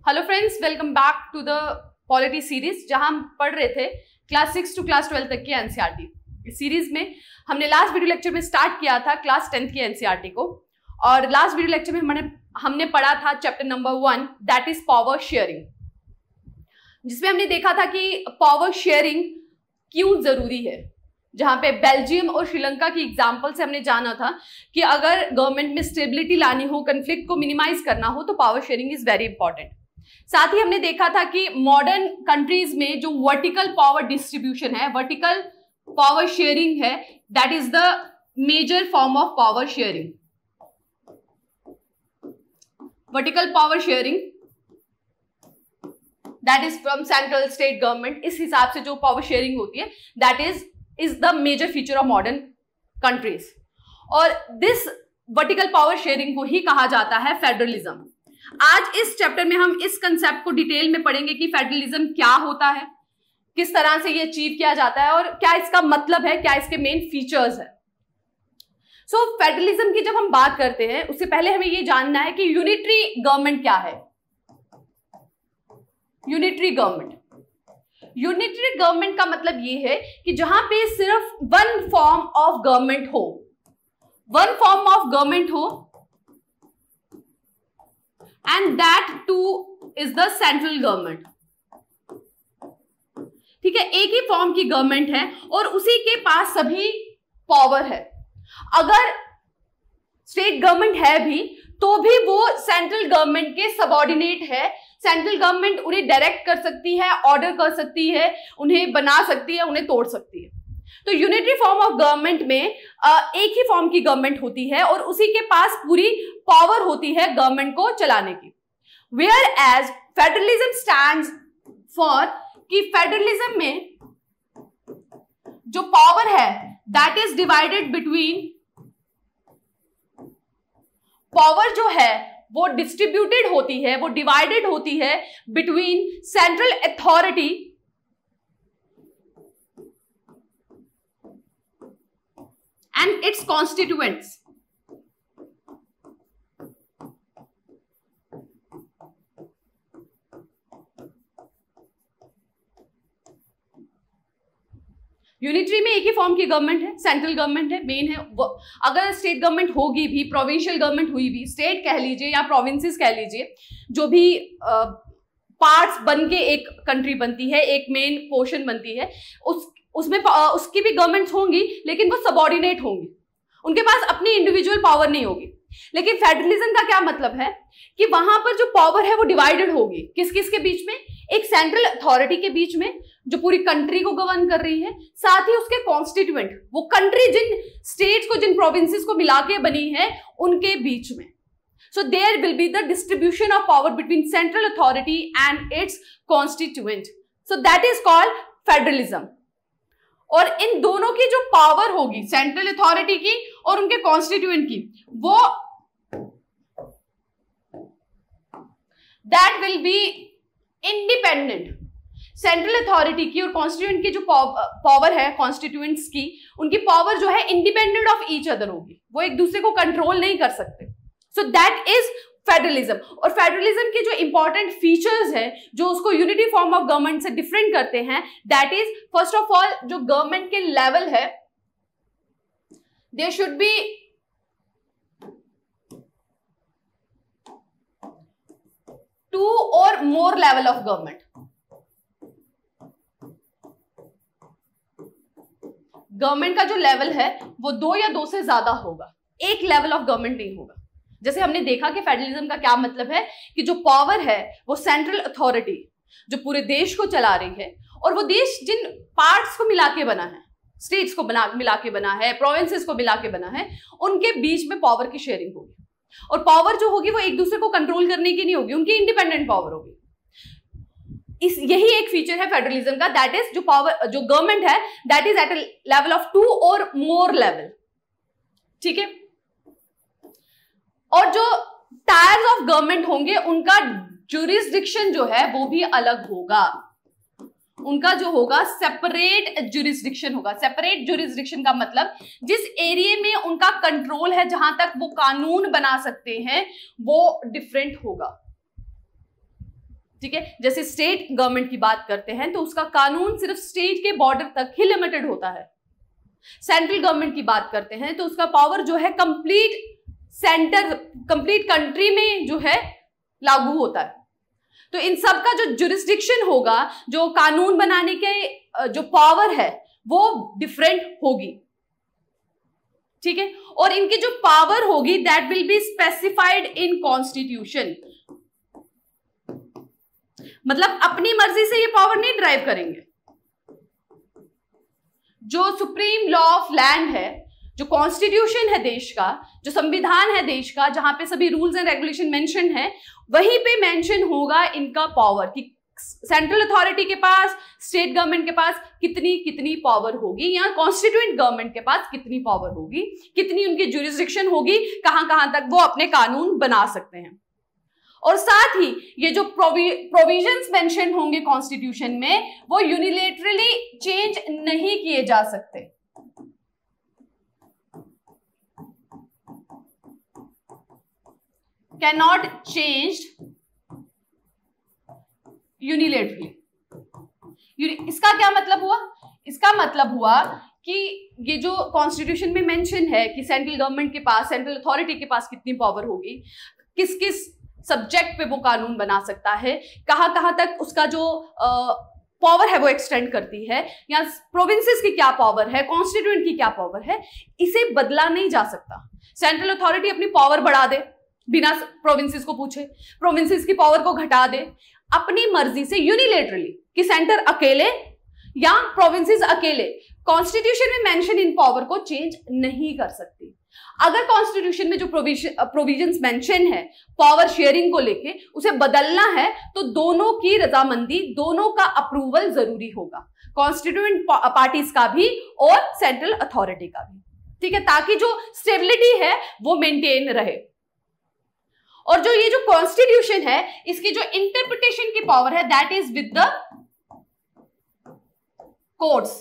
Hello friends, welcome back to the polity series, जहां हम पढ़ रहे थे क्लास 6 टू क्लास 12 तक की एनसीईआरटी। इस सीरीज में हमने लास्ट वीडियो लेक्चर में स्टार्ट किया था क्लास 10 की एनसीईआरटी को, और लास्ट वीडियो लेक्चर में हमने पढ़ा था chapter number 1, that is power sharing, जिसमें हमने देखा था कि पावर शेयरिंग क्यों जरूरी है। जहां पे बेल्जियम और श्रीलंका की एग्जांपल से हमने जाना था कि अगर गवर्नमेंट में स्टेबिलिटी लानी हो, कन्फ्लिक्ट को मिनिमाइज करना हो, तो power sharing is very important. साथ ही हमने देखा था कि मॉडर्न कंट्रीज में जो वर्टिकल पावर डिस्ट्रीब्यूशन है, वर्टिकल पावर शेयरिंग है, that is the major form of power sharing. Vertical power sharing that is from central state government. इस हिसाब से जो पावर शेयरिंग होती है that is the major feature of modern countries, और this vertical power sharing को ही कहा जाता है फेडरलिज्म। आज इस चैप्टर में हम इस कंसेप्ट को डिटेल में पढ़ेंगे कि फेडरलिज्म क्या होता है, किस तरह से ये अचीव किया जाता है, और क्या इसका मतलब है, क्या इसके मेन फीचर्स है। सो फेडरलिज्म की जब हम बात करते हैं, उससे पहले हमें ये जानना है कि यूनिटरी गवर्नमेंट क्या है। यूनिटरी गवर्नमेंट का मतलब ये है कि जहां पे सिर्फ वन फॉर्म ऑफ गवर्नमेंट हो, and that too is the central government. ठीक है, एक ही फॉर्म की गवर्नमेंट है और उसी के पास सभी पावर है। अगर स्टेट गवर्नमेंट है भी तो भी वो सेंट्रल गवर्नमेंट के सबऑर्डिनेट है। सेंट्रल गवर्नमेंट उन्हें डायरेक्ट कर सकती है, ऑर्डर कर सकती है, उन्हें बना सकती है, उन्हें तोड़ सकती है। तो यूनिटरी फॉर्म ऑफ गवर्नमेंट में एक ही फॉर्म की गवर्नमेंट होती है और उसी के पास पूरी पावर होती है गवर्नमेंट को चलाने की। Whereas federalism stands for कि फेडरलिज्म में जो पावर है that is divided between, power जो है वो डिस्ट्रीब्यूटेड होती है, वो डिवाइडेड होती है between central authority and its constituents. Unitary में एक ही फॉर्म की गवर्नमेंट है, सेंट्रल गवर्नमेंट है, मेन है। अगर स्टेट गवर्नमेंट होगी भी, प्रोविंशियल गवर्नमेंट हुई भी, स्टेट कह लीजिए या प्रोविंसेस कह लीजिए, जो भी पार्ट्स बन के एक कंट्री बनती है, एक मेन पोर्शन बनती है, उसमें उसकी भी गवर्नमेंट्स होंगी, लेकिन वो सबऑर्डिनेट होंगी, उनके पास अपनी इंडिविजुअल पावर नहीं होगी। लेकिन फेडरलिज्म का क्या मतलब है कि वहां पर जो पावर है वो डिवाइडेड होगी। किस किस के बीच में? एक सेंट्रल अथॉरिटी के बीच में जो पूरी कंट्री को गवर्न कर रही है, साथ ही उसके कॉन्स्टिट्यूएंट, वो कंट्री जिन स्टेट्स को, जिन प्रोविंसेस को मिला के बनी है, उनके बीच में। So there will be the distribution of power between central authority and its constituent. So that is called federalism. और इन दोनों की जो पावर होगी, सेंट्रल अथॉरिटी की और उनके कॉन्स्टिट्यूएंट की, वो that will be independent. Central authority की और कॉन्स्टिट्यूएंट की जो पावर है, कॉन्स्टिट्यूएंट्स की, उनकी पावर जो है इंडिपेंडेंट ऑफ ईच अदर होगी, वो एक दूसरे को कंट्रोल नहीं कर सकते। So that is federalism. और फेडरलिज्म के जो इंपॉर्टेंट फीचर्स है, जो उसको यूनिटी फॉर्म ऑफ गवर्नमेंट से डिफरेंट करते हैं, that is first of all, जो गवर्नमेंट के लेवल है, देयर शुड बी टू और more level of government. Government का जो लेवल है वो 2 या 2 से ज्यादा होगा, एक लेवल ऑफ गवर्नमेंट नहीं होगा। जैसे हमने देखा कि फेडरलिज्म का क्या मतलब है कि जो पावर है वो सेंट्रल अथॉरिटी जो पूरे देश को चला रही है, और वो देश जिन पार्ट्स को मिला के बना है, स्टेट्स को मिला के बना है, प्रोविंसेस को मिला के बना है, उनके बीच में पावर की शेयरिंग होगी। और पावर जो होगी वो एक दूसरे को कंट्रोल करने की नहीं होगी, उनकी इंडिपेंडेंट पावर होगी। यही एक फीचर है फेडरलिज्म का, दैट इज जो पावर, जो गवर्नमेंट है, that is at a level of 2 और मोर लेवल। ठीक है, और जो टायर्स ऑफ गवर्नमेंट होंगे, उनका ज्यूरिसडिक्शन जो है वो भी अलग होगा। उनका जो होगा सेपरेट ज्यूरिसडिक्शन होगा। सेपरेट ज्यूरिसडिक्शन का मतलब जिस एरिया में उनका कंट्रोल है, जहां तक वो कानून बना सकते हैं, वो डिफरेंट होगा। ठीक है, जैसे स्टेट गवर्नमेंट की बात करते हैं तो उसका कानून सिर्फ स्टेट के बॉर्डर तक ही लिमिटेड होता है। सेंट्रल गवर्नमेंट की बात करते हैं तो उसका पावर जो है कंप्लीट कंट्री में जो है लागू होता है। तो इन सब का जो जुरिस्डिक्शन होगा, जो कानून बनाने के जो पावर है वो डिफरेंट होगी, ठीक है। और इनकी जो पावर होगी that will be specified in constitution, मतलब अपनी मर्जी से ये पावर नहीं ड्राइव करेंगे। जो सुप्रीम लॉ ऑफ लैंड है, जो कॉन्स्टिट्यूशन है देश का, जो संविधान है देश का, जहां पे सभी रूल्स एंड रेगुलेशन मेंशन है, वहीं पे मेंशन होगा इनका पावर कि सेंट्रल अथॉरिटी के पास, स्टेट गवर्नमेंट के पास कितनी कितनी पावर होगी, या कॉन्स्टिट्यूएंट गवर्नमेंट के पास कितनी पावर होगी, कितनी उनकी जुरिस्डिक्शन होगी, कहां कहां तक वो अपने कानून बना सकते हैं। और साथ ही ये जो प्रोविजंस मेंशन होंगे कॉन्स्टिट्यूशन में, वो यूनिलेटरली चेंज नहीं किए जा सकते। Can not changed unilaterally. इसका क्या मतलब हुआ? इसका मतलब हुआ कि ये जो कॉन्स्टिट्यूशन में मेंशन है कि सेंट्रल गवर्नमेंट के पास, सेंट्रल अथॉरिटी के पास कितनी पावर होगी, किस किस सब्जेक्ट पे वो कानून बना सकता है, कहां कहां तक उसका जो पावर है वो एक्सटेंड करती है, या प्रोविंसेस की क्या पावर है, कॉन्स्टिट्यूएंट की क्या पावर है, इसे बदला नहीं जा सकता। सेंट्रल अथॉरिटी अपनी पावर बढ़ा दे बिना प्रोविंसेस को पूछे, प्रोविंसेस की पावर को घटा दे अपनी मर्जी से यूनिलेटरली, कि सेंटर अकेले या प्रोविंसेस अकेले कॉन्स्टिट्यूशन में मेंशन इन पावर को चेंज नहीं कर सकती। अगर कॉन्स्टिट्यूशन में जो प्रोविजंस मेंशन है पावर शेयरिंग को लेके, उसे बदलना है तो दोनों की रजामंदी, दोनों का अप्रूवल जरूरी होगा, कॉन्स्टिट्यूएंट पार्टीज का भी और सेंट्रल अथॉरिटी का भी, ठीक है, ताकि जो स्टेबिलिटी है वो मेंटेन रहे। और जो ये जो कॉन्स्टिट्यूशन है, इसकी जो इंटरप्रिटेशन की पावर है that is with the courts,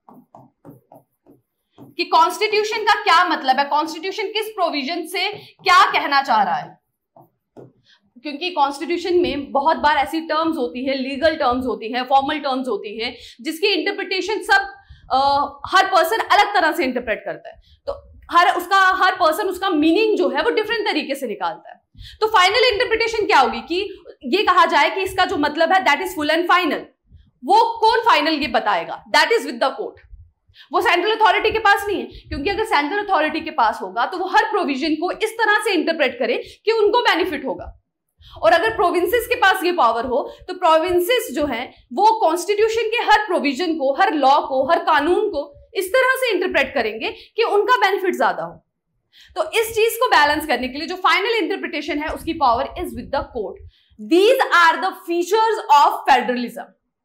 कि कॉन्स्टिट्यूशन का क्या मतलब है, कॉन्स्टिट्यूशन किस प्रोविजन से क्या कहना चाह रहा है। क्योंकि कॉन्स्टिट्यूशन में बहुत बार ऐसी टर्म्स होती है, लीगल टर्म्स होती है, फॉर्मल टर्म्स होती है, जिसकी इंटरप्रिटेशन सब हर पर्सन अलग तरह से इंटरप्रेट करता है। तो हर पर्सन उसका मीनिंग जो है वो डिफरेंट तरीके से निकालता है। तो फाइनल इंटरप्रिटेशन क्या होगी कि ये कहा जाए कि इसका जो मतलब है that is full and final. वो कौन फाइनल ये बताएगा? That is with the court. वो सेंट्रल अथॉरिटी के पास नहीं है, क्योंकि अगर सेंट्रल अथॉरिटी के पास होगा तो वो हर प्रोविजन को इस तरह से इंटरप्रेट करे कि उनको बेनिफिट होगा। और अगर प्रोविंसेस के पास ये पावर हो तो प्रोविंसेस जो है वो कॉन्स्टिट्यूशन के हर प्रोविजन को, हर लॉ को, हर कानून को इस तरह से इंटरप्रेट करेंगे कि उनका बेनिफिट ज्यादा हो। तो इस चीज को बैलेंस करने के लिए जो फाइनल इंटरप्रिटेशन है उसकी power is with the court. These are the features of federalism,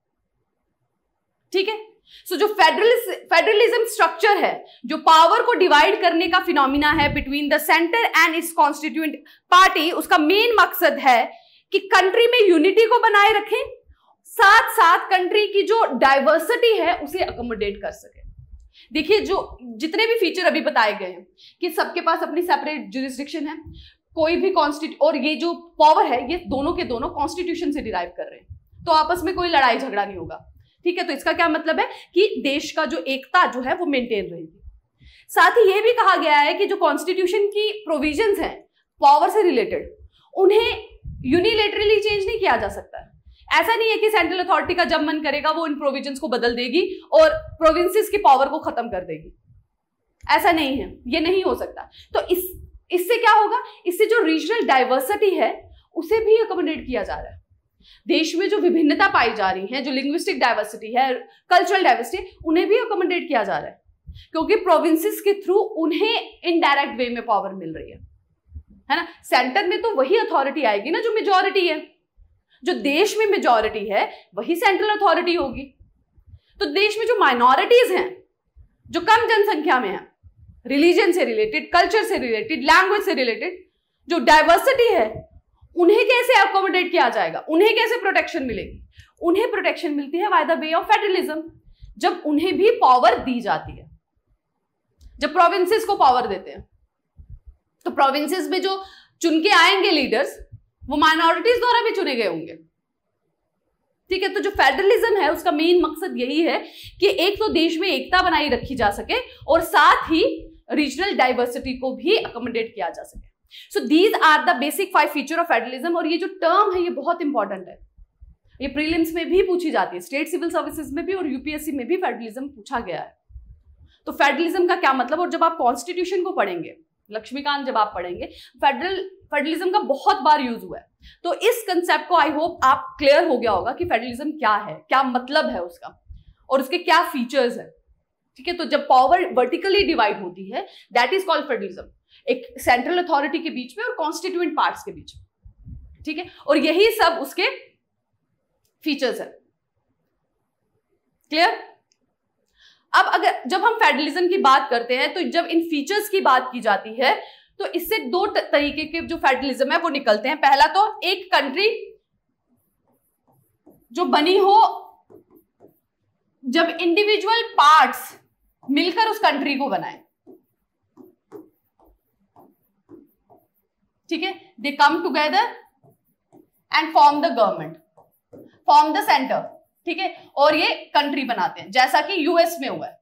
ठीक है। सो जो फेडरलिज्म स्ट्रक्चर है, जो पावर को डिवाइड करने का फिनोमिना है between the centre and its constituent party, उसका मेन मकसद है कि कंट्री में यूनिटी को बनाए रखें, साथ साथ कंट्री की जो डाइवर्सिटी है उसे अकोमोडेट कर सके। देखिए जो जितने भी फीचर अभी बताए गए हैं कि सबके पास अपनी सेपरेट जुरिस्डिक्शन है, कोई भी और ये जो पावर है ये दोनों के दोनों कॉन्स्टिट्यूशन से डिराइव कर रहे हैं, तो आपस में कोई लड़ाई झगड़ा नहीं होगा, ठीक है। तो इसका क्या मतलब है कि देश का जो एकता जो है वो मेंटेन रहेगी। साथ ही यह भी कहा गया है कि जो कॉन्स्टिट्यूशन की प्रोविजंस हैं पावर से रिलेटेड, उन्हें यूनिलेटरली चेंज नहीं किया जा सकता है। ऐसा नहीं है कि सेंट्रल अथॉरिटी का जब मन करेगा वो इन प्रोविजंस को बदल देगी और प्रोविंसेस की पावर को खत्म कर देगी, ऐसा नहीं है, ये नहीं हो सकता। तो इससे क्या होगा, इससे जो रीजनल डाइवर्सिटी है उसे भी अकोमोडेट किया जा रहा है। देश में जो विभिन्नता पाई जा रही है, जो लिंग्विस्टिक डाइवर्सिटी है, कल्चरल डाइवर्सिटी, उन्हें भी अकोमोडेट किया जा रहा है, क्योंकि प्रोविंसेस के थ्रू उन्हें इनडायरेक्ट वे में पावर मिल रही है ना। सेंटर में तो वही अथॉरिटी आएगी ना जो मेजॉरिटी है, जो देश में मेजॉरिटी है वही सेंट्रल अथॉरिटी होगी। तो देश में जो माइनॉरिटीज हैं, जो कम जनसंख्या में है, रिलीजन से रिलेटेड, कल्चर से रिलेटेड, लैंग्वेज से रिलेटेड जो डाइवर्सिटी है, उन्हें कैसे अकोमोडेट किया जाएगा, उन्हें कैसे प्रोटेक्शन मिलेगी? उन्हें प्रोटेक्शन मिलती है by the way of federalism, जब उन्हें भी पावर दी जाती है। जब प्रोविंसेस को पावर देते हैं तो प्रोविंसेस में जो चुन के आएंगे लीडर्स, वो माइनॉरिटीज द्वारा भी चुने गए होंगे, ठीक है, तो जो फेडरलिज्म है उसका मेन मकसद यही है कि एक तो देश में एकता बनाई रखी जा सके और साथ ही रीजनल डाइवर्सिटी को भी अकोमोडेट किया जा सके। So these are the basic 5 feature of federalism. और ये जो टर्म है ये बहुत इंपॉर्टेंट है, ये प्रीलिम्स में भी पूछी जाती है, स्टेट सिविल सर्विसेज में भी और यूपीएससी में भी फेडरलिज्म पूछा गया है। तो फेडरलिज्म का क्या मतलब, और जब आप कॉन्स्टिट्यूशन को पढ़ेंगे, लक्ष्मीकांत जब आप पढ़ेंगे, फेडरलिज्म का बहुत बार यूज हुआ है। तो इस कंसेप्ट को आई होप आप क्लियर हो गया होगा कि फेडरलिज्म क्या है, क्या मतलब है उसका और उसके क्या फीचर्स है। ठीक है, तो जब पावर वर्टिकली डिवाइड होती है दैट इज कॉल्ड फेडरलिज्म, एक सेंट्रल अथॉरिटी के बीच में और कॉन्स्टिट्यूएंट पार्ट्स के बीच में। ठीक है, और यही सब उसके फीचर्स है। क्लियर? अब अगर जब हम फेडरलिज्म की बात करते हैं तो जब इन फीचर्स की बात की जाती है तो इससे 2 तरीके के जो फेडरलिज्म है वो निकलते हैं। पहला तो एक कंट्री जो बनी हो जब इंडिविजुअल पार्ट्स मिलकर उस कंट्री को बनाए। ठीक है, they come together and form the government, form the centre. ठीक है, और ये कंट्री बनाते हैं, जैसा कि यूएस में हुआ है।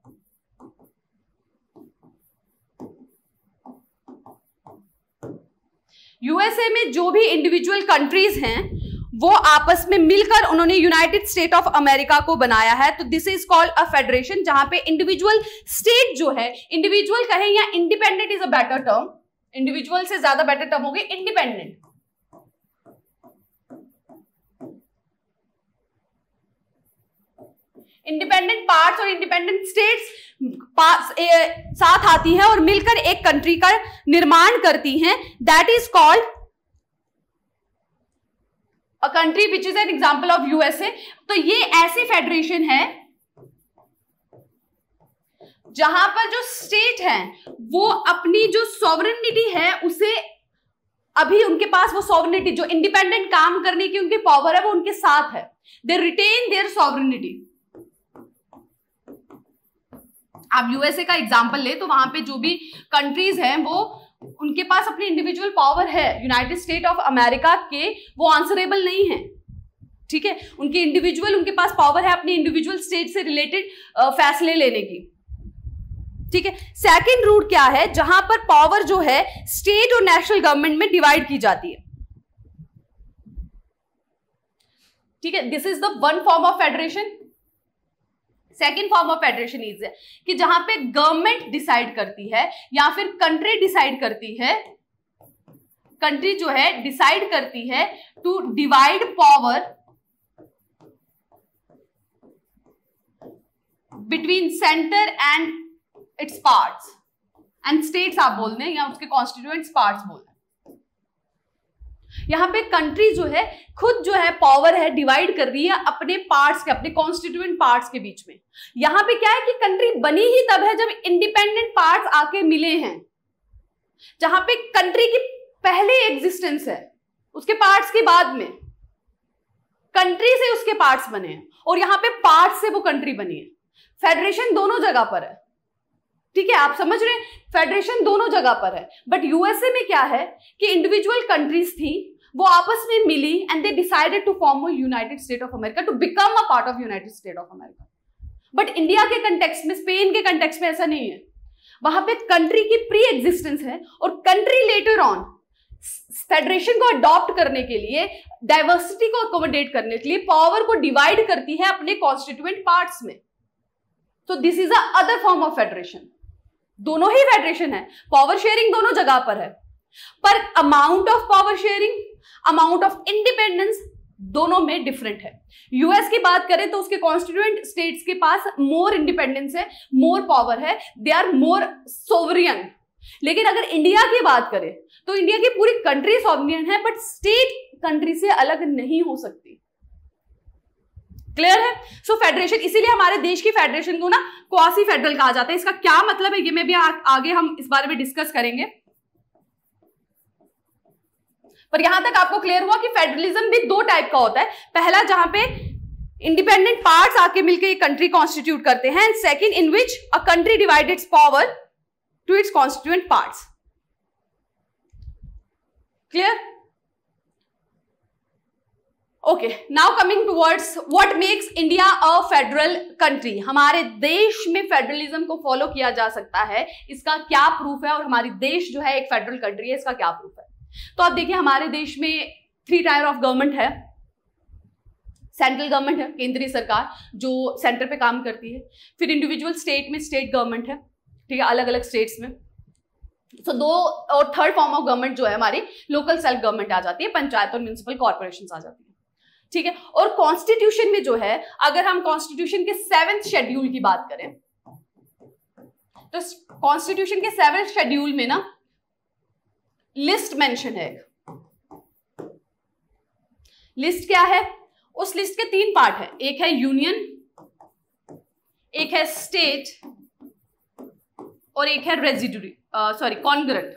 यूएसए में जो भी इंडिविजुअल कंट्रीज हैं वो आपस में मिलकर उन्होंने यूनाइटेड स्टेट ऑफ अमेरिका को बनाया है। तो this is called a federation, जहां पे इंडिविजुअल स्टेट जो है, इंडिविजुअल कहें या independent is a better term, individual से ज्यादा बेटर टर्म होगी इंडिपेंडेंट। इंडिपेंडेंट पार्ट्स और इंडिपेंडेंट स्टेट्स साथ आती हैं और मिलकर एक कंट्री का निर्माण करती हैं। That is called a country which is an example of USA. तो ये ऐसी फेडरेशन है जहां पर जो स्टेट है वो अपनी जो सॉवरेनिटी है उसे, अभी उनके पास वो सॉवरेनिटी, जो इंडिपेंडेंट काम करने की उनकी पावर है वो उनके साथ है। They retain their sovereignty. आप यूएसए का एग्जांपल ले तो वहां पे जो भी कंट्रीज हैं वो उनके पास अपनी इंडिविजुअल पावर है। यूनाइटेड स्टेट ऑफ अमेरिका के वो आंसरेबल नहीं है। ठीक है, उनकी इंडिविजुअल, उनके पास पावर है अपनी इंडिविजुअल स्टेट से रिलेटेड फैसले लेने की। ठीक है, सेकंड रूट क्या है, जहां पर पावर जो है स्टेट और नेशनल गवर्नमेंट में डिवाइड की जाती है। ठीक है, this is the one form of federation. Second form of federation is कि जहां पे गवर्नमेंट डिसाइड करती है या फिर कंट्री डिसाइड करती है, कंट्री जो है डिसाइड करती है to divide power between centre and its parts, and states आप बोल दें या उसके कॉन्स्टिट्यूएंट्स पार्ट्स बोल दें। यहां पे कंट्री जो है खुद जो है पावर है डिवाइड कर रही है अपने पार्ट्स के, अपने कॉन्स्टिट्यूएंट पार्ट्स के बीच में। यहां पे क्या है कि कंट्री बनी ही तब है जब इंडिपेंडेंट पार्ट्स आके मिले हैं। जहां पे कंट्री की पहले एग्जिस्टेंस है, उसके पार्ट्स के बाद में कंट्री से उसके पार्ट्स बने हैं और यहां पे पार्ट्स से वो कंट्री बनी है। फेडरेशन दोनों जगह पर है। ठीक है, आप समझ रहे हैं, फेडरेशन दोनों जगह पर है। बट यूएसए में क्या है कि इंडिविजुअल कंट्रीज थी, वो आपस में मिली and they decided to form a United State of America, to become a part of United State of America. But India के कंटेक्स्ट में, स्पेन के कंटेक्स्ट में ऐसा नहीं है। वहां पे कंट्री की प्री एग्जिस्टेंस है और कंट्री लेटर ऑन फेडरेशन को अडॉप्ट करने के लिए, डाइवर्सिटी को अकोमोडेट करने के लिए पावर को डिवाइड करती है अपने कॉन्स्टिट्यूएंट पार्ट्स में। तो this is a other form of federation. दोनों ही फेडरेशन है, पावर शेयरिंग दोनों जगह पर है, पर amount of power sharing, amount of independence दोनों में डिफरेंट है। यूएस की बात करें तो उसके कॉन्स्टिट्यूएंट स्टेट्स के पास मोर इंडिपेंडेंस है, मोर पावर है, दे आर मोर सोवरियन। लेकिन अगर इंडिया की बात करें तो इंडिया की पूरी कंट्री सोवरियन है, बट स्टेट कंट्री से अलग नहीं हो सकती। क्लियर है? सो फेडरेशन, इसीलिए हमारे देश की फेडरेशन को ना क्वासी फेडरल कहा जाता है। इसका क्या मतलब है ये मैं भी आगे हम इस बारे में डिस्कस करेंगे। पर यहां तक आपको क्लियर हुआ कि फेडरलिज्म भी 2 टाइप का होता है। पहला जहां पे इंडिपेंडेंट पार्ट्स आके मिलकर एक कंट्री कॉन्स्टिट्यूट करते हैं, and second in which a country divide its power to its constituent parts. Clear? Okay, now coming towards what makes India a federal country. हमारे देश में फेडरलिज्म को फॉलो किया जा सकता है, इसका क्या प्रूफ है, और हमारी देश जो है एक फेडरल कंट्री है, इसका क्या प्रूफ है। तो आप देखिए हमारे देश में 3 टायर ऑफ गवर्नमेंट है। सेंट्रल गवर्नमेंट है, केंद्रीय सरकार जो सेंटर पे काम करती है। फिर इंडिविजुअल स्टेट में स्टेट गवर्नमेंट है, ठीक है, अलग अलग स्टेट्स में। सो 2 और थर्ड फॉर्म ऑफ गवर्नमेंट जो है हमारी लोकल सेल्फ गवर्नमेंट आ जाती है, पंचायत और म्युनिसिपल कॉर्पोरेशन आ जाती है, ठीक है। और कॉन्स्टिट्यूशन में जो है, अगर हम कॉन्स्टिट्यूशन के 7th शेड्यूल की बात करें तो कॉन्स्टिट्यूशन के 7th शेड्यूल में ना लिस्ट मेंशन है। लिस्ट क्या है? उस लिस्ट के 3 पार्ट है, एक है यूनियन, एक है स्टेट और एक है रेजिडुरी कॉन्ग्रेंट।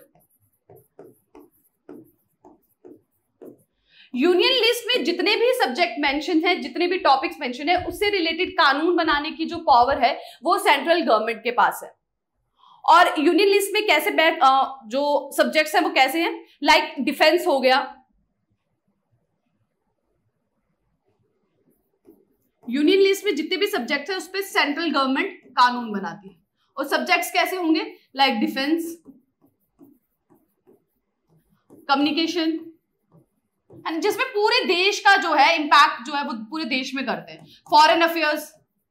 यूनियन लिस्ट में जितने भी सब्जेक्ट मेंशन है, जितने भी टॉपिक्स मेंशन है, उससे रिलेटेड कानून बनाने की जो पावर है वो सेंट्रल गवर्नमेंट के पास है। और यूनियन लिस्ट में कैसे जो सब्जेक्ट्स हैं वो कैसे हैं, लाइक डिफेंस हो गया। यूनियन लिस्ट में जितने भी सब्जेक्ट्स हैं उस पर सेंट्रल गवर्नमेंट कानून बनाती है। और सब्जेक्ट्स कैसे होंगे, लाइक डिफेंस, कम्युनिकेशन, जिसमें पूरे देश का जो है इंपैक्ट जो है वो पूरे देश में करते हैं, फॉरेन अफेयर्स।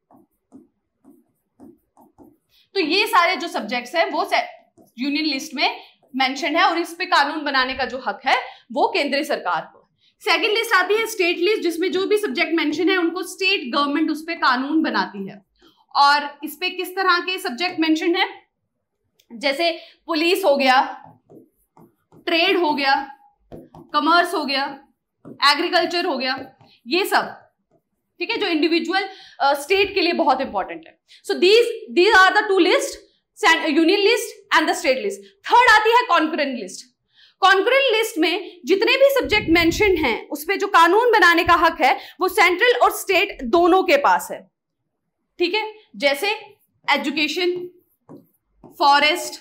तो ये सारे जो सब्जेक्ट्स हैं वो यूनियन लिस्ट में मेंशन है और इस पे कानून बनाने का जो हक है वो केंद्रीय सरकार को। सेकंड लिस्ट आती है स्टेट लिस्ट, जिसमें जो भी सब्जेक्ट मेंशन है उनको स्टेट गवर्नमेंट उस पे कानून बनाती है। और इस पे किस तरह के सब्जेक्ट मेंशन है, जैसे पुलिस हो गया, ट्रेड हो गया, कॉमर्स हो गया, एग्रीकल्चर हो गया, ये सब, ठीक है, जो इंडिविजुअल स्टेट के लिए बहुत इंपॉर्टेंट है। So these are the 2 list, union list and the state list. Third आती है कॉन्करेंट लिस्ट। कॉन्करेंट लिस्ट में जितने भी सब्जेक्ट मेंशन हैं उस पे जो कानून बनाने का हक है वो सेंट्रल और स्टेट दोनों के पास है, ठीक है। जैसे एजुकेशन, फॉरेस्ट,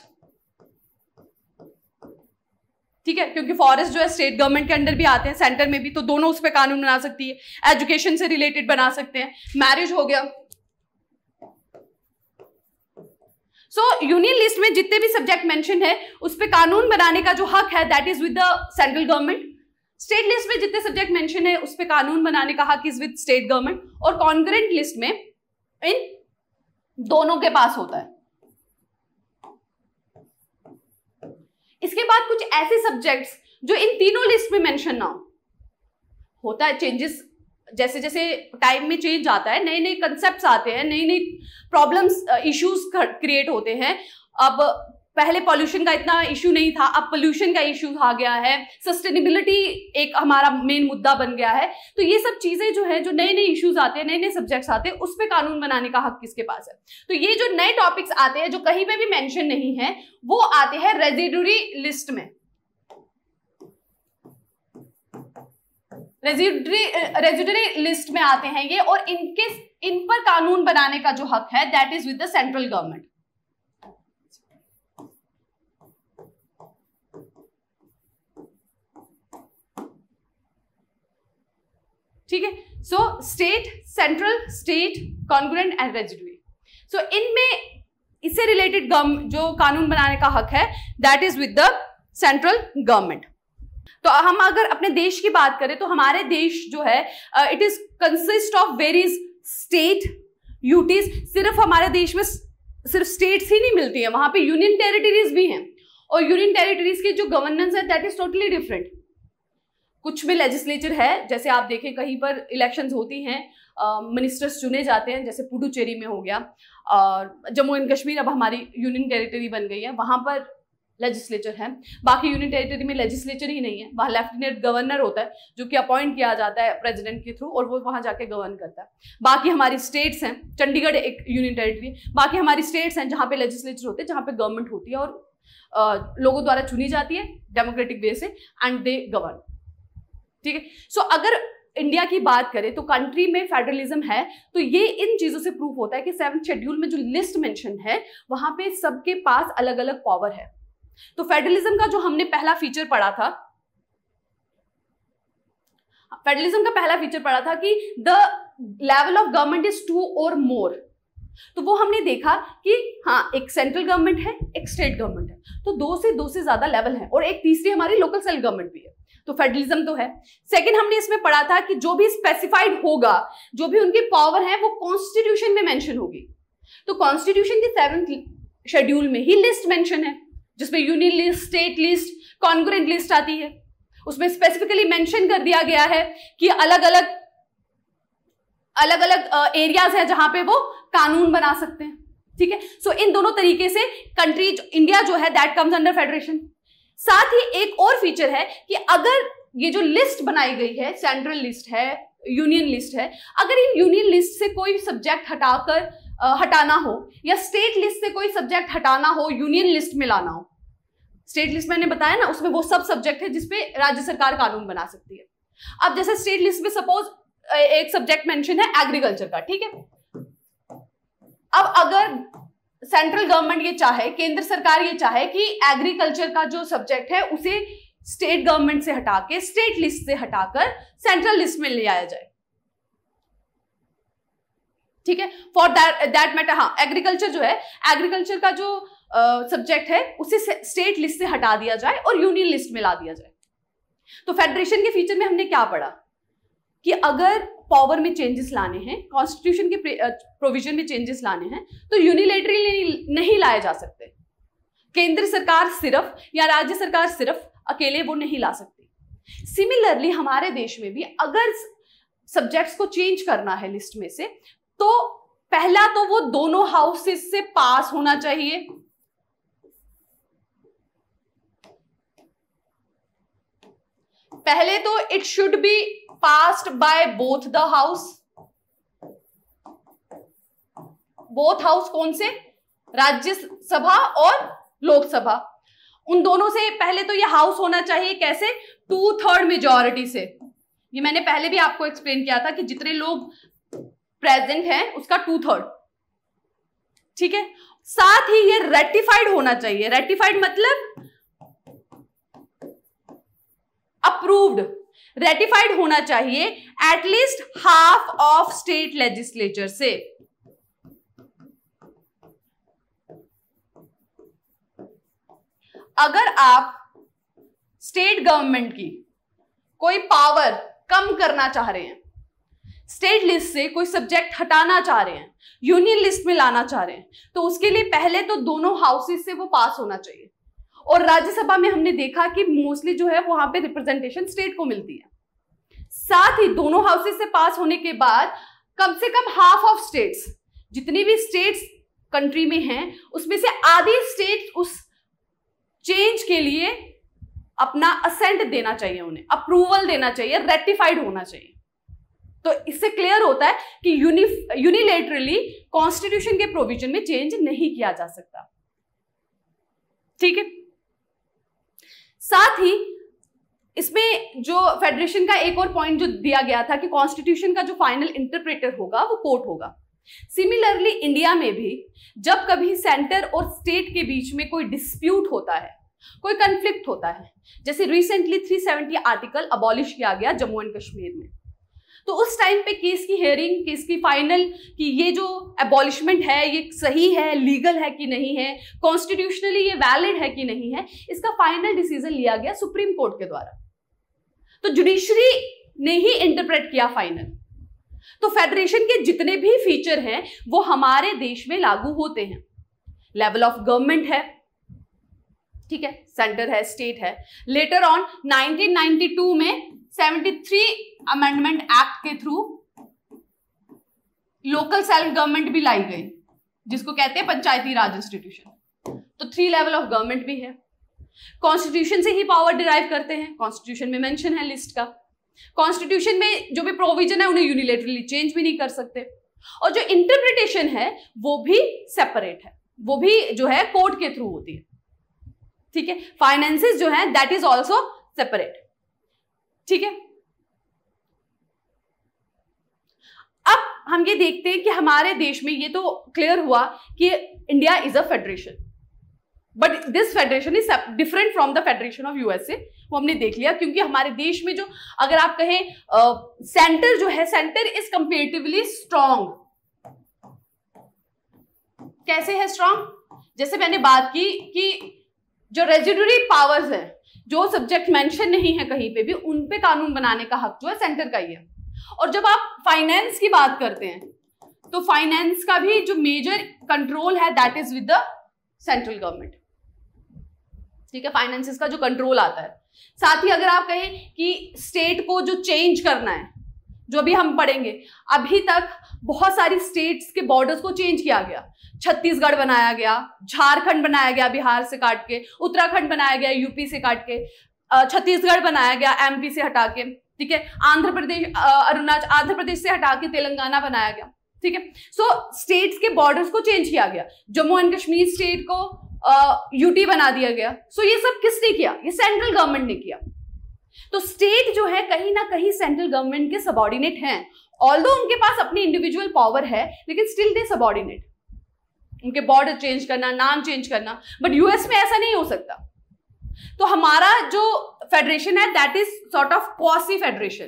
ठीक है, क्योंकि फॉरेस्ट जो है स्टेट गवर्नमेंट के अंडर भी आते हैं, सेंटर में भी, तो दोनों उस पर कानून बना सकती है। एजुकेशन से रिलेटेड बना सकते हैं, मैरिज हो गया। सो यूनियन लिस्ट में जितने भी सब्जेक्ट मेंशन है उस पर कानून बनाने का जो हक है that is with the central government. State list में जितने सब्जेक्ट मेंशन है उस पर कानून बनाने का हक इज विद स्टेट गवर्नमेंट। और कॉन्करेंट लिस्ट में इन दोनों के पास होता है। इसके बाद कुछ ऐसे सब्जेक्ट्स जो इन तीनों लिस्ट में मेंशन ना होता है, चेंजेस जैसे जैसे टाइम में चेंज आता है, नए नए कंसेप्ट्स आते हैं, नई नई प्रॉब्लम्स, इश्यूज क्रिएट होते हैं। अब पहले पॉल्यूशन का इतना इशू नहीं था, अब पोल्यूशन का इशू आ गया है, सस्टेनेबिलिटी एक हमारा मेन मुद्दा बन गया है। तो ये सब चीजें जो है, जो नए नए इश्यूज आते हैं, नए नए सब्जेक्ट्स आते हैं, उस पर कानून बनाने का हक किसके पास है। तो ये जो नए टॉपिक्स आते हैं जो कहीं पे भी मेंशन नहीं है वो आते हैं रेजिडुरी लिस्ट में। रेजिडुरी लिस्ट में आते हैं ये, और इन पर कानून बनाने का जो हक है that is with the central government. ठीक है, so state, central, state, congruent and residuary. So इनमें इससे रिलेटेड जो कानून बनाने का हक है that is with the central government. तो हम अगर अपने देश की बात करें तो हमारे देश जो है it is consist of various state UTs. सिर्फ हमारे देश में सिर्फ स्टेट्स ही नहीं मिलती है, वहां पे यूनियन टेरिटरीज भी हैं, और यूनियन टेरिटरीज की जो गवर्नेंस है दैट इज टोटली डिफरेंट। कुछ में लेजिस्लेचर है, जैसे आप देखें कहीं पर इलेक्शंस होती हैं, मिनिस्टर्स चुने जाते हैं, जैसे पुडुचेरी में हो गया, और जम्मू एंड कश्मीर अब हमारी यूनियन टेरिटरी बन गई है, वहां पर लेजिस्लेचर है। बाकी यूनियन टेरिटरी में लेजिस्लेचर ही नहीं है, वहाँ लेफ्टिनेंट गवर्नर होता है जो कि अपॉइंट किया जाता है प्रेसिडेंट के थ्रू, और वो वहाँ जाके गवर्न करता है। बाकी हमारी स्टेट्स हैं, चंडीगढ़ एक यूनियन टेरिटरी, बाकी हमारी स्टेट्स हैं जहाँ पे लेजिस्लेचर होते हैं, जहाँ पे गवर्नमेंट होती है और लोगों द्वारा चुनी जाती है डेमोक्रेटिक वे से, एंड दे गवर्न। ठीक है, सो अगर इंडिया की बात करें तो कंट्री में फेडरलिज्म है, तो ये इन चीजों से प्रूफ होता है कि 7th शेड्यूल में जो लिस्ट मेंशन है वहां पे सबके पास अलग अलग पावर है। तो फेडरलिज्म का जो हमने पहला फीचर पढ़ा था, फेडरलिज्म का पहला फीचर पढ़ा था कि the level of government is 2 और मोर। तो वो हमने देखा कि हाँ, एक सेंट्रल गवर्नमेंट है, एक स्टेट गवर्नमेंट है, तो 2 से ज्यादा लेवल है, और एक तीसरी हमारी लोकल सेल्फ गवर्नमेंट भी है। तो फेडरलिज्म तो है। सेकंड हमने इसमें पढ़ा था कि जो भी स्पेसिफाइड होगा, जो भी उनकी पावर है, वो कॉन्स्टिट्यूशन में मेंशन होगी। तो कॉन्स्टिट्यूशन के 7th शेड्यूल में ही लिस्ट मेंशन है, जिसमें union list, state list, congruent list आती है। उसमें स्पेसिफिकली मेंशन कर दिया गया है कि अलग अलग एरियाज है जहां पे वो कानून बना सकते हैं। ठीक है, सो इन दोनों तरीके से कंट्री इंडिया जो है दैट कम्स अंडर फेडरेशन। साथ ही एक और फीचर है कि अगर ये जो लिस्ट बनाई गई है, सेंट्रल लिस्ट है, यूनियन लिस्ट है, अगर इन यूनियन लिस्ट से कोई सब्जेक्ट हटाना हो, या स्टेट लिस्ट से कोई सब्जेक्ट हटाना हो, यूनियन लिस्ट में लाना हो। स्टेट लिस्ट मैंने बताया ना, उसमें वो सब सब्जेक्ट है जिसपे राज्य सरकार कानून बना सकती है। अब जैसे स्टेट लिस्ट में सपोज एक सब्जेक्ट मेंशन है एग्रीकल्चर का, ठीक है। अब अगर सेंट्रल गवर्नमेंट ये चाहे, केंद्र सरकार ये चाहे कि एग्रीकल्चर का जो सब्जेक्ट है उसे स्टेट गवर्नमेंट से हटा के, स्टेट लिस्ट से हटाकर सेंट्रल लिस्ट में ले आया जाए, ठीक है, फॉर दैट मैटर। हाँ, एग्रीकल्चर जो है, एग्रीकल्चर का जो सब्जेक्ट है उसे स्टेट लिस्ट से हटा दिया जाए और यूनियन लिस्ट में ला दिया जाए। तो फेडरेशन के फीचर में हमने क्या पढ़ा कि अगर पावर में चेंजेस लाने हैं, कॉन्स्टिट्यूशन के प्रोविजन में चेंजेस लाने हैं, तो यूनिलैटरली नहीं लाए जा सकते। केंद्र सरकार सिर्फ या राज्य सरकार सिर्फ अकेले वो नहीं ला सकती। सिमिलरली हमारे देश में भी अगर सब्जेक्ट्स को चेंज करना है लिस्ट में से, तो पहला तो वो दोनों हाउसेस से पास होना चाहिए। पहले तो it should be passed by both the house. Both house कौन से? राज्यसभा और लोकसभा। उन दोनों से पहले तो ये हाउस होना चाहिए कैसे? 2/3 मेजॉरिटी से। ये मैंने पहले भी आपको एक्सप्लेन किया था कि जितने लोग प्रेजेंट हैं उसका 2/3, ठीक है। साथ ही ये रेटिफाइड होना चाहिए। रेटिफाइड मतलब अप्रूव्ड। रेटिफाइड होना चाहिए at least half of state legislature से। अगर आप स्टेट गवर्नमेंट की कोई पावर कम करना चाह रहे हैं, स्टेट लिस्ट से कोई सब्जेक्ट हटाना चाह रहे हैं, यूनियन लिस्ट में लाना चाह रहे हैं, तो उसके लिए पहले तो दोनों हाउसेस से वो पास होना चाहिए। और राज्यसभा में हमने देखा कि मोस्टली जो है वहां पे रिप्रेजेंटेशन स्टेट को मिलती है। साथ ही दोनों हाउसेस से पास होने के बाद कम से कम हाफ ऑफ स्टेट्स, जितनी भी स्टेट्स कंट्री में हैं, उसमें से आधी स्टेट्स उस चेंज के लिए अपना असेंट देना चाहिए, उन्हें अप्रूवल देना चाहिए, रेटिफाइड होना चाहिए। तो इससे क्लियर होता है कि यूनिलेटरली कॉन्स्टिट्यूशन के प्रोविजन में चेंज नहीं किया जा सकता, ठीक है। साथ ही इसमें जो फेडरेशन का एक और पॉइंट जो दिया गया था कि कॉन्स्टिट्यूशन का जो फाइनल इंटरप्रेटर होगा वो कोर्ट होगा। सिमिलरली इंडिया में भी जब कभी सेंटर और स्टेट के बीच में कोई डिस्प्यूट होता है, कोई कंफ्लिक्ट होता है, जैसे रिसेंटली 370 आर्टिकल अबॉलिश किया गया जम्मू एंड कश्मीर में, तो उस टाइम पे केस की हियरिंग, केस की फाइनल कि ये जो एबॉलिशमेंट है ये सही है, लीगल है कि नहीं है, कॉन्स्टिट्यूशनली ये वैलिड है कि नहीं है, इसका फाइनल डिसीजन लिया गया सुप्रीम कोर्ट के द्वारा। तो जुडिशरी ने ही इंटरप्रेट किया फाइनल। तो फेडरेशन के जितने भी फीचर हैं वो हमारे देश में लागू होते हैं। लेवल ऑफ गवर्नमेंट है, ठीक है, सेंटर है, स्टेट है। लेटर ऑन 1992 में 73 अमेंडमेंट एक्ट के थ्रू लोकल सेल्फ गवर्नमेंट भी लाई गई, जिसको कहते हैं पंचायती राज इंस्टीट्यूशन। तो 3 लेवल ऑफ गवर्नमेंट भी है। कॉन्स्टिट्यूशन से ही पावर डिराइव करते हैं, कॉन्स्टिट्यूशन में मेंशन है लिस्ट का। कॉन्स्टिट्यूशन में जो भी प्रोविजन है उन्हें यूनिलेटरली चेंज भी नहीं कर सकते, और जो इंटरप्रिटेशन है वो भी सेपरेट है, वो भी जो है कोर्ट के थ्रू होती है, ठीक है। फाइनेंसेस जो है दैट इज ऑल्सो सेपरेट, ठीक है। अब हम ये देखते हैं कि हमारे देश में ये तो क्लियर हुआ कि India is a federation, but this federation is different from the federation of USA, वो हमने देख लिया, क्योंकि हमारे देश में जो अगर आप कहें सेंटर जो है, सेंटर इज कंपेरेटिवली स्ट्रॉन्ग। कैसे है स्ट्रॉन्ग? जैसे मैंने बात की कि जो रेजिडुअरी पावर्स है, जो सब्जेक्ट मेंशन नहीं है कहीं पे भी, उन पे कानून बनाने का हक जो है सेंटर का ही है। और जब आप फाइनेंस की बात करते हैं तो फाइनेंस का भी जो मेजर कंट्रोल है that is with the central government. ठीक है, फाइनेंसेस का जो कंट्रोल आता है। साथ ही अगर आप कहें कि स्टेट को जो चेंज करना है, जो अभी हम पढ़ेंगे, अभी तक बहुत सारी स्टेट्स के बॉर्डर्स को चेंज किया गया। छत्तीसगढ़ बनाया गया, झारखंड बनाया गया बिहार से काट के, उत्तराखंड बनाया गया यूपी से काट के, छत्तीसगढ़ बनाया गया एमपी से हटा के, ठीक है, आंध्र प्रदेश से हटा के तेलंगाना बनाया गया। ठीक है, सो स्टेट्स के बॉर्डर्स को चेंज किया गया। जम्मू एंड कश्मीर स्टेट को यूटी बना दिया गया। सो ये सब किसने किया? ये सेंट्रल गवर्नमेंट ने किया। तो स्टेट जो है कहीं ना कहीं सेंट्रल गवर्नमेंट के सबऑर्डिनेट हैं। ऑल्दो उनके पास अपनी इंडिविजुअल पावर है, लेकिन स्टिल दे सबऑर्डिनेट। उनके बॉर्डर चेंज करना, नाम चेंज करना, बट यूएस में ऐसा नहीं हो सकता। तो हमारा जो फेडरेशन है that is sort of quasi federation,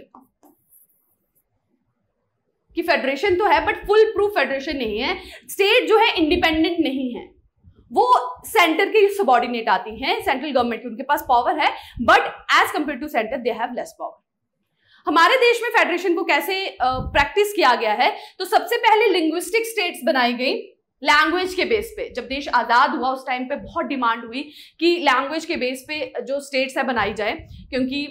कि फेडरेशन तो है बट फुल प्रूफ फेडरेशन नहीं है। स्टेट जो है इंडिपेंडेंट नहीं है, वो सेंटर के सबऑर्डिनेट आती हैं, सेंट्रल गवर्नमेंट की उनके पास पावर है, but as compare to centre they have less power. हमारे देश में फेडरेशन को कैसे प्रैक्टिस किया गया है? तो सबसे पहले लिंग्विस्टिक स्टेट्स बनाई गई लैंग्वेज के बेस पे। जब देश आजाद हुआ उस टाइम पे बहुत डिमांड हुई कि लैंग्वेज के बेस पे जो स्टेट्स है बनाई जाए, क्योंकि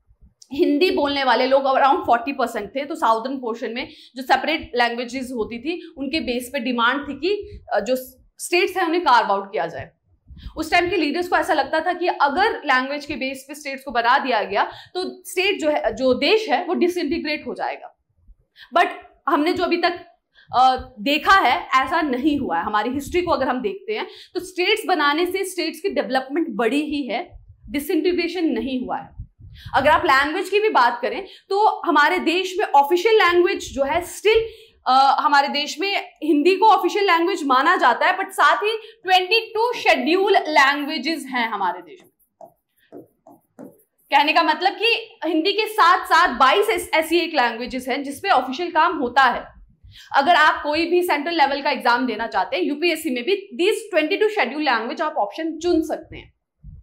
हिंदी बोलने वाले लोग अराउंड 40% थे। तो साउदर्न पोर्शन में जो सेपरेट लैंग्वेजेस होती थी उनके बेस पे डिमांड थी कि जो स्टेट्स है उन्हें कार्व आउट किया जाए। उस टाइम के लीडर्स को ऐसा लगता था कि अगर लैंग्वेज के बेस पे स्टेट्स को बना दिया गया तो स्टेट जो है, जो देश है, वो डिसइंटीग्रेट हो जाएगा। बट हमने जो अभी तक देखा है ऐसा नहीं हुआ है। हमारी हिस्ट्री को अगर हम देखते हैं तो स्टेट्स बनाने से स्टेट्स की डेवलपमेंट बढ़ी ही है, डिसइंटीग्रेशन नहीं हुआ है। अगर आप लैंग्वेज की भी बात करें तो हमारे देश में ऑफिशियल लैंग्वेज जो है स्टिल हमारे देश में हिंदी को ऑफिशियल लैंग्वेज माना जाता है, बट साथ ही 22 शेड्यूल लैंग्वेजेस हैं हमारे देश में। कहने का मतलब कि हिंदी के साथ साथ 22 ऐसी एक लैंग्वेजेस हैं जिसपे ऑफिशियल काम होता है। अगर आप कोई भी सेंट्रल लेवल का एग्जाम देना चाहते हैं, यूपीएससी में भी दिस 22 शेड्यूल लैंग्वेज आप ऑप्शन चुन सकते हैं।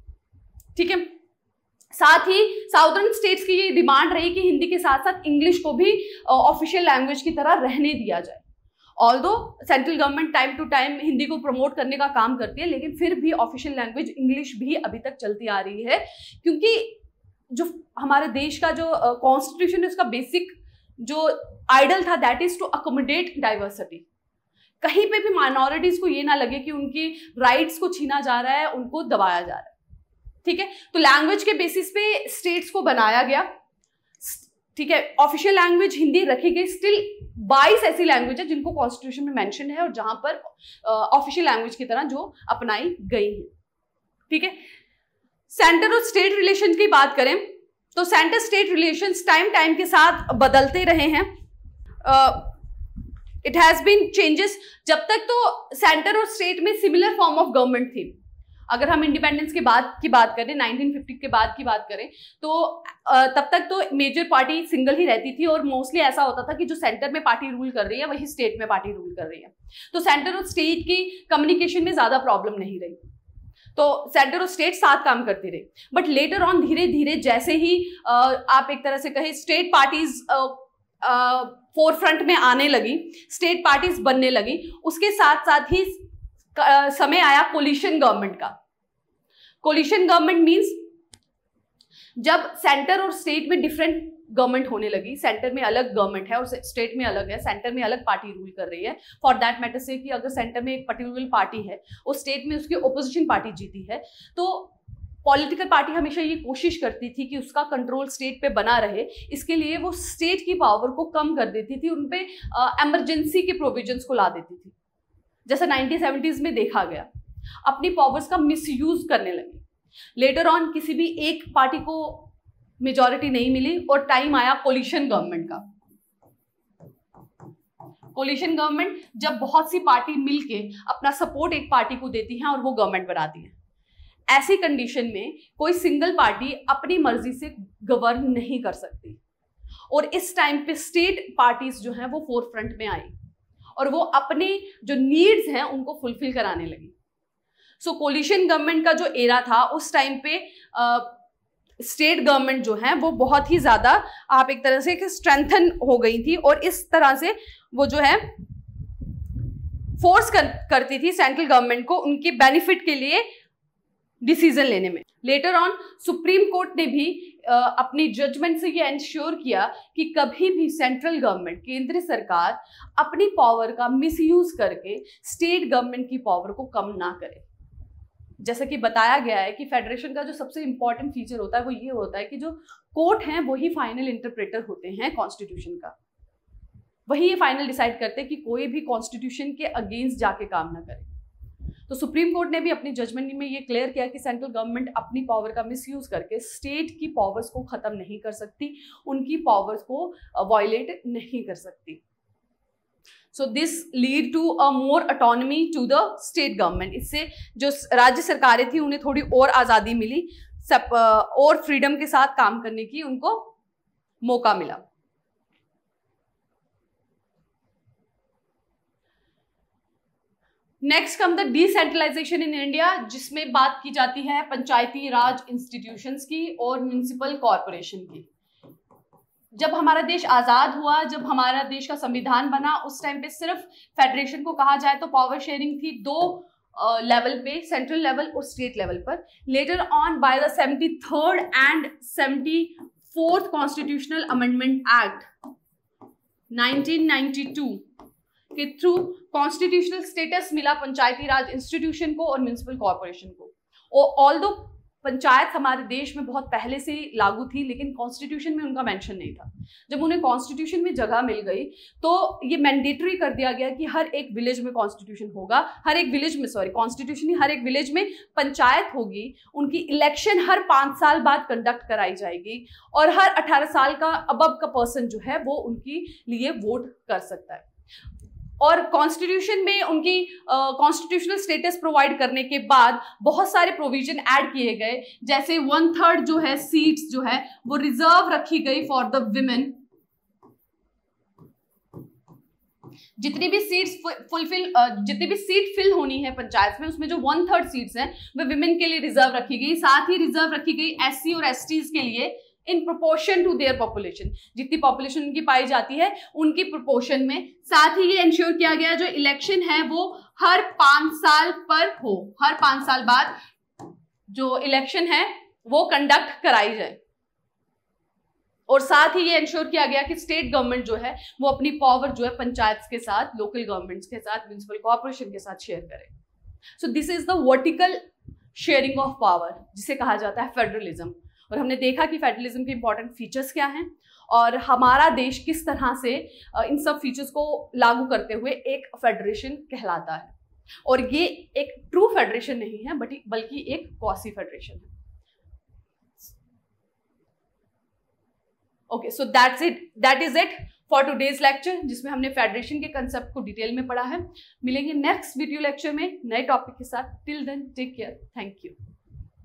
ठीक है, साथ ही साउदर्न स्टेट्स की ये डिमांड रही कि हिंदी के साथ साथ इंग्लिश को भी ऑफिशियल लैंग्वेज की तरह रहने दिया जाए। Although central government time to time Hindi को प्रमोट करने का काम करती है, लेकिन फिर भी ऑफिशियल लैंग्वेज इंग्लिश भी अभी तक चलती आ रही है, क्योंकि जो हमारे देश का जो कॉन्स्टिट्यूशन है उसका बेसिक जो आइडल था that is to accommodate diversity. कहीं पे भी माइनॉरिटीज को ये ना लगे कि उनकी राइट्स को छीना जा रहा है, उनको दबाया जा रहा है। ठीक है, तो लैंग्वेज के बेसिस पे स्टेट्स को बनाया गया। ठीक है, ऑफिशियल लैंग्वेज हिंदी रखी गई। स्टिल 22 ऐसी लैंग्वेज है जिनको कॉन्स्टिट्यूशन में मेंशन है और जहां पर ऑफिशियल लैंग्वेज की तरह जो अपनाई गई है। ठीक है, सेंटर और स्टेट रिलेशन की बात करें तो सेंटर स्टेट रिलेशंस टाइम के साथ बदलते रहे हैं। It has been changes. जब तक तो सेंटर और स्टेट में सिमिलर फॉर्म ऑफ गवर्नमेंट थी। अगर हम इंडिपेंडेंस के बाद की बात करें, 1950 के बाद की बात करें, तो तब तक तो मेजर पार्टी सिंगल ही रहती थी और मोस्टली ऐसा होता था कि जो सेंटर में पार्टी रूल कर रही है वही स्टेट में पार्टी रूल कर रही है। तो सेंटर और स्टेट की कम्युनिकेशन में ज्यादा प्रॉब्लम नहीं रही, तो सेंटर और स्टेट साथ काम करती रही। बट लेटर ऑन धीरे धीरे जैसे ही आप एक तरह से कहें स्टेट पार्टीज फोर फ्रंट में आने लगी, स्टेट पार्टीज बनने लगी, उसके साथ साथ ही समय आया कोलिशन गवर्नमेंट का। कोलिशन गवर्नमेंट मींस जब सेंटर और स्टेट में डिफरेंट गवर्नमेंट होने लगी, सेंटर में अलग गवर्नमेंट है और स्टेट में अलग है, सेंटर में अलग पार्टी रूल कर रही है। फॉर दैट मैटर से कि अगर सेंटर में एक पर्टिकुलर पार्टी है और स्टेट में उसकी ओपोजिशन पार्टी जीती है, तो पॉलिटिकल पार्टी हमेशा ये कोशिश करती थी कि उसका कंट्रोल स्टेट पे बना रहे। इसके लिए वो स्टेट की पावर को कम कर देती थी, उन पे एमरजेंसी के प्रोविजंस को ला देती थी, जैसा 1970s में देखा गया। अपनी पावर्स का मिसयूज करने लगी। लेटर ऑन किसी भी एक पार्टी को मेजॉरिटी नहीं मिली और टाइम आया कोलिशन गवर्नमेंट का। कोलिशन गवर्नमेंट जब बहुत सी पार्टी मिलके अपना सपोर्ट एक पार्टी को देती हैं और वो गवर्नमेंट बनाती है। ऐसी कंडीशन में कोई सिंगल पार्टी अपनी मर्जी से गवर्न नहीं कर सकती, और इस टाइम पे स्टेट पार्टीज जो हैं वो फोर फ्रंट में आई और वो अपने जो नीड्स हैं उनको फुलफिल कराने लगी। सो कोलिशन गवर्नमेंट का जो एरा था उस टाइम पे स्टेट गवर्नमेंट जो है वो बहुत ही ज्यादा आप एक तरह से स्ट्रेंथन हो गई थी, और इस तरह से वो जो है फोर्स करती थी सेंट्रल गवर्नमेंट को उनके बेनिफिट के लिए डिसीजन लेने में। लेटर ऑन सुप्रीम कोर्ट ने भी अपनी जजमेंट से ये इंश्योर किया कि कभी भी सेंट्रल गवर्नमेंट, केंद्र सरकार अपनी पावर का मिसयूज करके स्टेट गवर्नमेंट की पावर को कम ना करे। जैसा कि बताया गया है कि फेडरेशन का जो सबसे इंपॉर्टेंट फीचर होता है वो ये होता है कि जो कोर्ट हैं वही फाइनल इंटरप्रेटर होते हैं कॉन्स्टिट्यूशन का, वही ये फाइनल डिसाइड करते हैं कि कोई भी कॉन्स्टिट्यूशन के अगेंस्ट जाके काम ना करे। तो सुप्रीम कोर्ट ने भी अपनी जजमेंट में ये क्लियर किया कि सेंट्रल गवर्नमेंट अपनी पावर का मिसयूज करके स्टेट की पावर्स को खत्म नहीं कर सकती, उनकी पावर्स को वायलेट नहीं कर सकती। So this lead to a more autonomy to the state government. इससे जो राज्य सरकारें थी उन्हें थोड़ी और आज़ादी मिली, और फ्रीडम के साथ काम करने की उनको मौका मिला। Next come the decentralisation in India, जिसमें बात की जाती है पंचायती राज इंस्टीट्यूशंस की और म्युनिसिपल कॉरपोरेशन की। जब हमारा देश आज़ाद हुआ, जब हमारा देश का संविधान बना, उस टाइम पे सिर्फ फेडरेशन को कहा जाए तो पावर शेयरिंग थी दो लेवल पे, सेंट्रल लेवल और स्टेट लेवल पर। Later on by the 73rd and 74th constitutional amendment act 1992 के थ्रू कॉन्स्टिट्यूशनल स्टेटस मिला पंचायती राज इंस्टीट्यूशन को और म्युनिसिपल कॉर्पोरेशन को। और ऑल्दो पंचायत हमारे देश में बहुत पहले से ही लागू थी, लेकिन कॉन्स्टिट्यूशन में उनका मेंशन नहीं था। जब उन्हें कॉन्स्टिट्यूशन में जगह मिल गई तो ये मैंडेटरी कर दिया गया कि हर एक विलेज में कॉन्स्टिट्यूशन होगा, हर एक विलेज में कॉन्स्टिट्यूशन ही हर एक विलेज में पंचायत होगी, उनकी इलेक्शन हर 5 साल बाद कंडक्ट कराई जाएगी, और हर 18 साल का अबव का पर्सन जो है वो उनके लिए वोट कर सकता है। और कॉन्स्टिट्यूशन में उनकी कॉन्स्टिट्यूशनल स्टेटस प्रोवाइड करने के बाद बहुत सारे प्रोविजन ऐड किए गए, जैसे 1/3 जो है सीट्स जो है वो रिजर्व रखी गई फॉर द विमेन। जितनी भी सीट फिल होनी है पंचायत में, उसमें जो 1/3 सीट्स हैं वो विमेन के लिए रिजर्व रखी गई। साथ ही रिजर्व रखी गई SC और STs के लिए in proportion to their population, जितनी पॉपुलेशन उनकी पाई जाती है उनकी प्रोपोर्शन में। साथ ही ये इंश्योर किया गया जो इलेक्शन है वो हर 5 साल पर हो, हर 5 साल बाद जो इलेक्शन है वो कंडक्ट कराई जाए। और साथ ही ये इंश्योर किया गया कि स्टेट गवर्नमेंट जो है वो अपनी पावर जो है पंचायत के साथ, लोकल गवर्नमेंट्स के साथ, म्युनिसिपल कॉर्पोरेशन के साथ शेयर करे। So this is the vertical sharing of power, जिसे कहा जाता है फेडरलिज्म। और हमने देखा कि फेडरलिज्म के इंपॉर्टेंट फीचर्स क्या हैं और हमारा देश किस तरह से इन सब फीचर्स को लागू करते हुए एक फेडरेशन कहलाता है। और ये एक ट्रू फेडरेशन नहीं है बल्कि एक क्वासी फेडरेशन है। Okay, so that is it for today's lecture, जिसमें हमने फेडरेशन के कंसेप्ट को डिटेल में पढ़ा है। मिलेंगे नेक्स्ट वीडियो लेक्चर में नए टॉपिक के साथ। Till then take care, thank you.